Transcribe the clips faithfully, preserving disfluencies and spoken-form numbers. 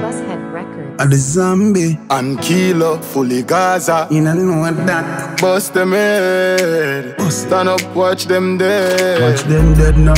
Bushead Records. A the zombie and kilo fully Gaza. You don't know that. Bust them head. Bust Stand up, watch them dead. Watch them dead now.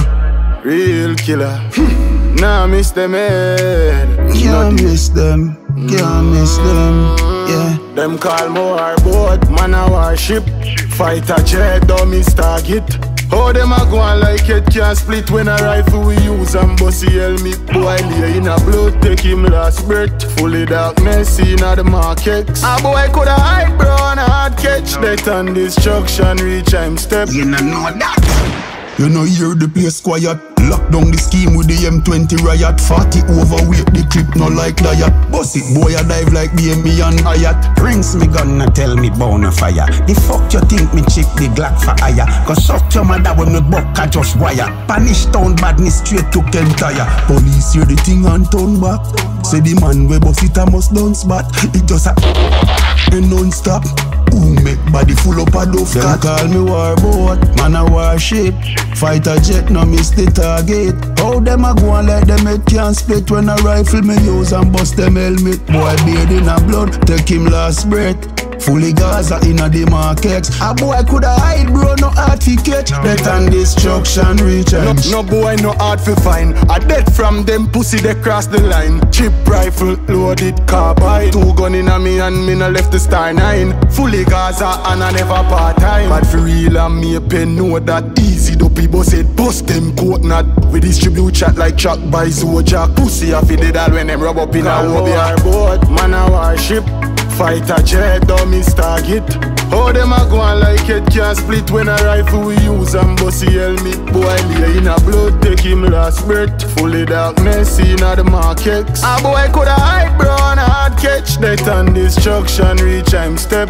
Real killer. Nah, miss them head. Can't miss them. Can't miss them. Yeah. Them call more boat, man a warship. Fighter jet, dummy target. How them a go on like it can't split when a rifle we use and bossy helmet. Boy lay in a blood, take him last breath. Fully darkness in a the markets. A boy coulda hide bro on a hard catch. Death and destruction reach him step. You don't know that. You know hear the place quiet. Lock down the scheme with the M twenty riot. Forty overweight, the clip no like diet. Boss it boy I dive like B M B and Hayat. Rings me gun and tell me bound a fire. The fuck you think me chip the Glock for hire? Cause suck your mother when me buck a just wire. Punish town badness straight to Kentire. Police hear the thing and turn back. Say the man we boss it a must done spot. It just a and non-stop. Who make body full up a dove cat? Call me war boat, man a warship. Fighter jet no miss the target. How them a go on like them head can't split? When a rifle me use and bust them helmet. Boy bathe in a blood, take him last breath. Fully Gaza in a the markets. A boy coulda hide bro, no hard fi catch. Death and destruction reach no, no boy no hard fi find. A dead from them pussy they cross the line. Chip rifle, loaded carbine. Two gun in a me and me no left the star nine. Fully Gaza and I never part time. But for real and me a pen know that easy. The people said bust them coat not. We distribute chat like Chuck by Zojak. Pussy a fi dead all when them rub up in a hobby. Boat, man a warship. Fighter jet, dummy target. How them a go on like it can't split when a rifle we use and bossy helmet. Boy lay in a blood, take him last breath. Fully darkness in a the markets. A boy coulda hide bro on a hard catch. Death and destruction reach him step.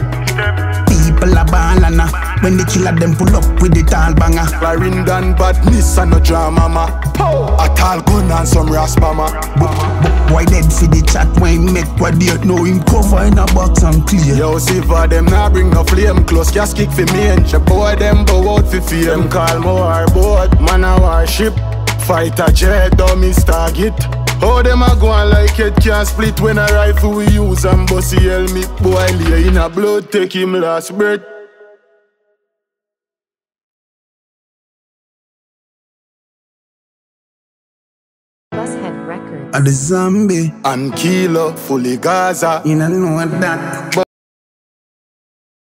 People a ballana when the killer them pull up with the tall banger. Clarendon badness and no drama ma. A tall gun and some raspama. Boy dead for the chat when he make what they know him cover in a box and clear. Yo see for them nah bring no flame. Close gas kick for me and the boy them bow out for fear. Them call more boat, man a warship. Fighter jet, dummy target. How them a go on like it can't split when a rifle we use and bossy helmet. Boy lay in a blood, take him last breath. Bushead Records. A the zombie and kilo fully Gaza. You don't know that.